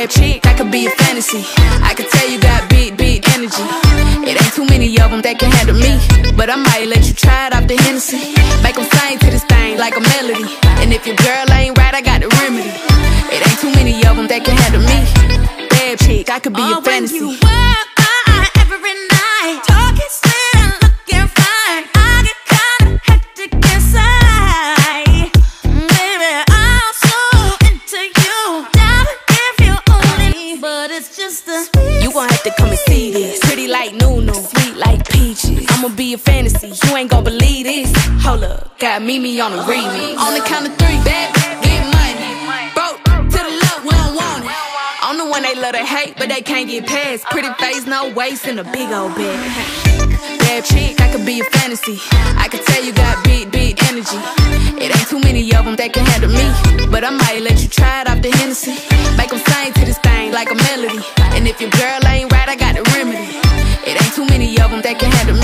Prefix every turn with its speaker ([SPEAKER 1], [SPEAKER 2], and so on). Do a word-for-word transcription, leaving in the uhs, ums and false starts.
[SPEAKER 1] Bad chick, I could be a fantasy. I could tell you got big, big energy. It ain't too many of them that can handle me, but I might let you try it off the Hennessy. Make them sing to this thing like a melody. And if your girl ain't right, I got the remedy. It ain't too many of them that can handle me. Bad chick, I could be
[SPEAKER 2] oh,
[SPEAKER 1] a fantasy.
[SPEAKER 2] When you work hard every night, talking sweet and looking fine, I get kinda hectic inside. Baby, I'm so into you, darling, if you only, but it's just a
[SPEAKER 1] you gon' have to come and see this. Pretty like Nunu, sweet like peaches. I'ma be a fantasy, you ain't gon' believe this. Hold up, got Mimi on the remix. On the count of three, bad, get money. Broke to the left, we don't want it. I'm the one they love to hate, but they can't get past. Pretty face, no waist, and a big old bag. Bad chick, I could be a fantasy. I could tell you got big, big energy. It ain't too many of them that can handle me, but I might let you try it off the Hennessy. Make them sing to this thing like a melody. And if your girl ain't right, I got the remedy. It ain't too many of them that can handle me.